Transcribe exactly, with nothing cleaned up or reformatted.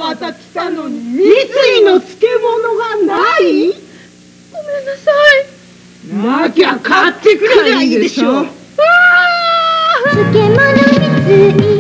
朝来たのに三井の漬物がない。 ごめんなさい。なきゃ買ってくればいいでしょ。 漬物三井